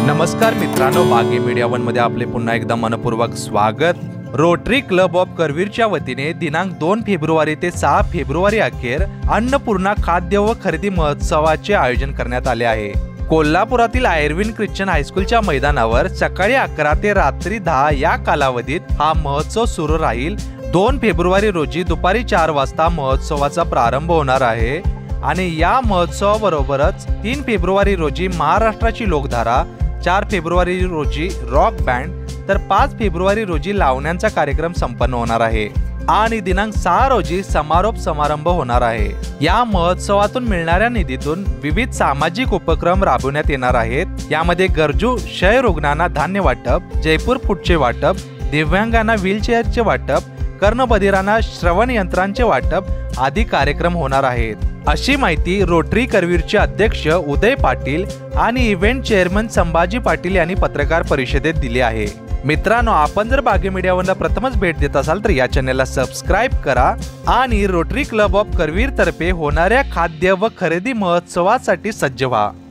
नमस्कार मित्रांनो, बागे मीडिया वन मध्ये आपले पुन्हा एकदा मनपूर्वक स्वागत। रोटरी क्लब ऑफ करवीरच्या वतीने दिनांक 2 फेब्रुवारी ते 6 फेब्रुवारी अखेर अन्नपूर्णा खाद्य व खरेदी महोत्सवाचे आयोजन करण्यात आले आहे। कोल्हापुरातील आयर्विन ख्रिश्चन हायस्कूलच्या मैदानावर सकाळी 11 ते रात्री 10 या कालावधीत हा महोत्सव सुरू राहील। 2 फेब्रुवारी रोजी दुपारी 4 वाजता महोत्सवाचा प्रारंभ होणार आहे आणि या महोत्सवाबरोबरच 3 फेब्रुवारी रोजी महाराष्ट्राची लोकधारा, 4 फेब्रुवारी रोजी रॉक बँड तर 5 फेब्रुवारी रोजी लावण्यांचा कार्यक्रम संपन्न होणार आहे आणि दिनांक 6 रोजी समारोप समारंभ होणार आहे। या महोत्सवातून मिळणाऱ्या निधीतून विविध सामाजिक उपक्रम राबवण्यात येणार आहेत। यामध्ये गरजू क्षय रुग्णांना धान्य वाटप, जयपूर फूडचे वाटप, दिव्यांगांना व्हीलचेअरचे वाटप, कर्णबधिरांना श्रवण यंत्रांचे वाटप आदी कार्यक्रम होणार आहेत, अशी माहिती रोटरी करवीरचे अध्यक्ष उदय पाटील आणि इव्हेंट चेअरमन संभाजी पाटील यांनी पत्रकार परिषदेत दिली आहे। मित्रांनो, आपण जर बागे मीडिया वनला प्रथमच भेट देत असाल तर या चॅनलला सबस्क्राइब करा आणि रोटरी क्लब ऑफ करवीर तर्फे होणाऱ्या खाद्य व खरेदी महोत्सवासाठी सज्ज व्हा।